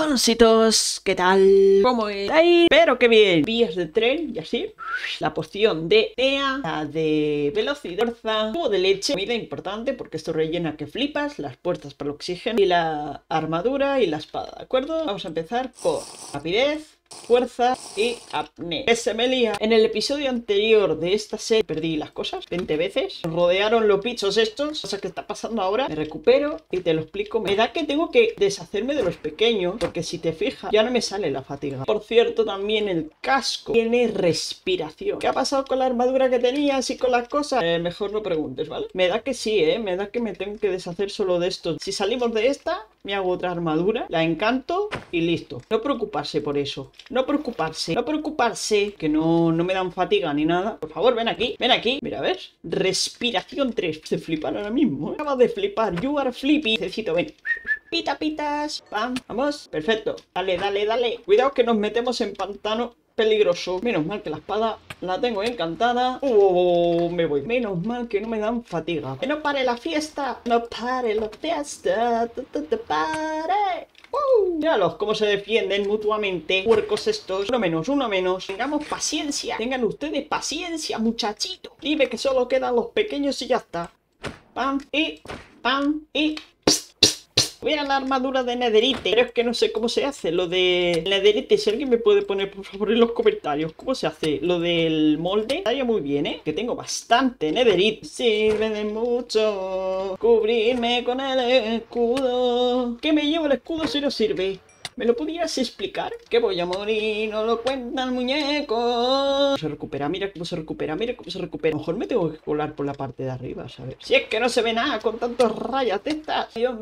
Corazoncitos, ¿qué tal? ¿Cómo estáis? Pero qué bien. Vías de tren y así. La poción de Nea, la de velocidad, fuerza, jugo de leche, comida importante porque esto rellena que flipas, las puertas para el oxígeno y la armadura y la espada, ¿de acuerdo? Vamos a empezar por rapidez, fuerza y apnea. Que se me lía. En el episodio anterior de esta serie perdí las cosas 20 veces. Nos rodearon los bichos estos. Cosa que está pasando ahora. Me recupero y te lo explico. Me da que tengo que deshacerme de los pequeños. Porque si te fijas, ya no me sale la fatiga. Por cierto, también el casco tiene respiración. ¿Qué ha pasado con la armadura que tenías y con las cosas? Mejor no preguntes, ¿vale? Me da que sí, me da que me tengo que deshacer solo de estos. Si salimos de esta, me hago otra armadura, la encanto y listo. No preocuparse por eso. No preocuparse, no preocuparse, que no me dan fatiga ni nada. Por favor, ven aquí, ven aquí. Mira, ¿ves? Respiración 3. Se flipan ahora mismo, ¿eh? Acaba de flipar. You are flippy. Necesito, ven. Pita, pitas. Pam. Vamos. Perfecto. Dale, dale, dale. Cuidado que nos metemos en pantano peligroso. Menos mal que la espada la tengo encantada. Me voy. Menos mal que no me dan fatiga. Que no pare la fiesta. No pare la fiesta. Pare. Míralos cómo se defienden mutuamente. Puercos estos. Uno menos, uno menos. Tengamos paciencia. Tengan ustedes paciencia, muchachito. Dime que solo quedan los pequeños y ya está. Pam y pam y... Mira la armadura de Netherite. Pero es que no sé cómo se hace lo de Netherite. Si alguien me puede poner por favor en los comentarios cómo se hace lo del molde, estaría muy bien, ¿eh? Que tengo bastante Netherite. Sirve de mucho cubrirme con el escudo. ¿Qué me llevo el escudo si no sirve? ¿Me lo pudieras explicar? Que voy a morir, no lo cuenta el muñeco. Se recupera, mira cómo se recupera, mira cómo se recupera. A lo mejor me tengo que colar por la parte de arriba, ¿sabes? Si es que no se ve nada con tantos rayas de estas. Dios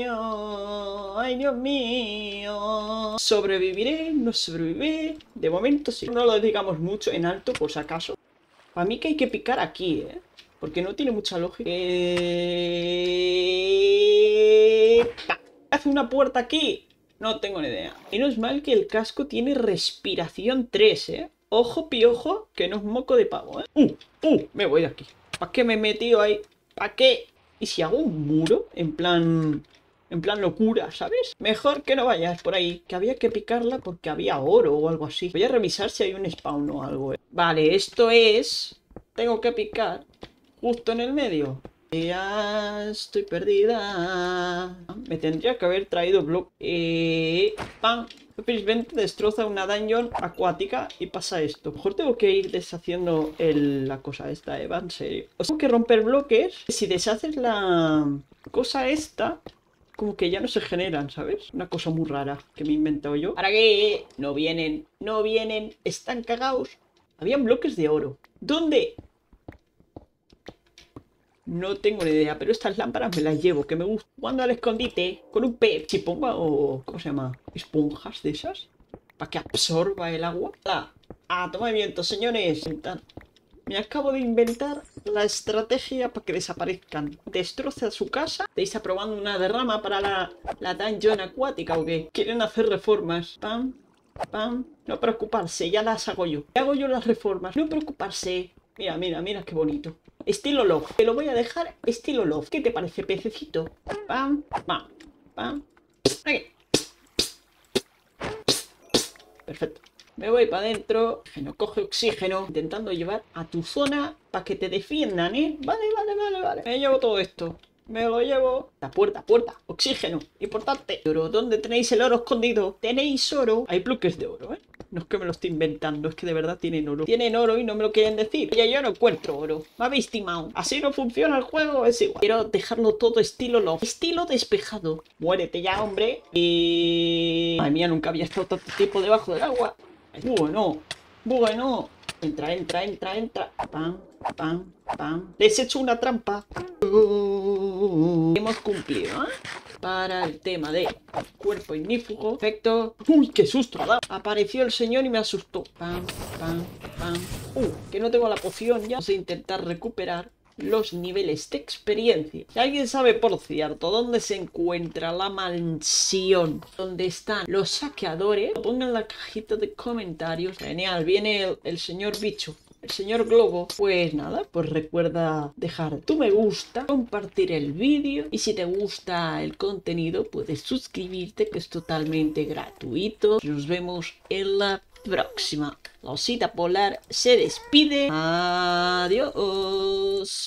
mío, ay Dios mío. ¿Sobreviviré? ¿No sobreviviré? De momento sí. No lo digamos mucho en alto, por si acaso. Para mí que hay que picar aquí, ¿eh? Porque no tiene mucha lógica. ¿Hace una puerta aquí? No tengo ni idea. Menos mal que el casco tiene respiración 3, ¿eh? Ojo, piojo, que no es moco de pavo, ¿eh? Me voy de aquí. ¿Para qué me he metido ahí? ¿Para qué? ¿Y si hago un muro? En plan locura, ¿sabes? Mejor que no vayas por ahí. Que había que picarla porque había oro o algo así. Voy a revisar si hay un spawn o algo, ¿eh? Vale, esto es... Tengo que picar justo en el medio. Ya estoy perdida. Me tendría que haber traído bloque. ¡Pam! Simplemente destroza una dungeon acuática y pasa esto. Mejor tengo que ir deshaciendo la cosa esta, va en serio. Tengo que romper bloques. Si deshaces la cosa esta, como que ya no se generan, ¿sabes? Una cosa muy rara que me he inventado yo. ¿Para qué? No vienen, no vienen. Están cagados. Habían bloques de oro. ¿Dónde? No tengo ni idea, pero estas lámparas me las llevo, que me gusta. Jugando al escondite con un pez. Si pongo, ¿cómo se llama? Esponjas de esas. Para que absorba el agua. ¡Ah! Toma viento, señores. Me acabo de inventar la estrategia para que desaparezcan. Destroza su casa. ¿Estáis aprobando una derrama para la dungeon acuática o qué? ¿Quieren hacer reformas? Pam, pam. No preocuparse, ya las hago yo. Hago yo las reformas. No preocuparse. Mira, mira, mira qué bonito. Estilo love. Te lo voy a dejar estilo love. ¿Qué te parece, pececito? Pam, pam, pam. Aquí. Perfecto. Me voy para adentro. Coge oxígeno. Intentando llevar a tu zona para que te defiendan, ¿eh? Vale, vale, vale, vale. Me llevo todo esto. Me lo llevo. La puerta, puerta. Oxígeno. Importante. Oro. ¿Dónde tenéis el oro escondido? ¿Tenéis oro? Hay bloques de oro, ¿eh? No es que me lo estoy inventando, es que de verdad tienen oro. Tienen oro y no me lo quieren decir. Oye, yo no encuentro oro. Me habéis timado. Así no funciona el juego, es igual. Quiero dejarlo todo estilo love. Estilo despejado. Muérete ya, hombre. Y... Madre mía, nunca había estado tanto tiempo debajo del agua. Bueno. Bueno. Entra, entra, entra, entra. Pam, pam, pam. Les he hecho una trampa. Hemos cumplido, ¿eh? Para el tema de cuerpo ignífugo. Perfecto. ¡Uy, qué susto! Apareció el señor y me asustó. Pam, pam, pam. Que no tengo la poción ya. Vamos a intentar recuperar los niveles de experiencia. Si alguien sabe, por cierto, dónde se encuentra la mansión donde están los saqueadores, pongan en la cajita de comentarios. Genial, viene el señor bicho. el señor Globo. Pues nada, pues recuerda dejar tu me gusta, compartir el vídeo y si te gusta el contenido puedes suscribirte, que es totalmente gratuito. Nos vemos en la próxima. La osita polar se despide. Adiós.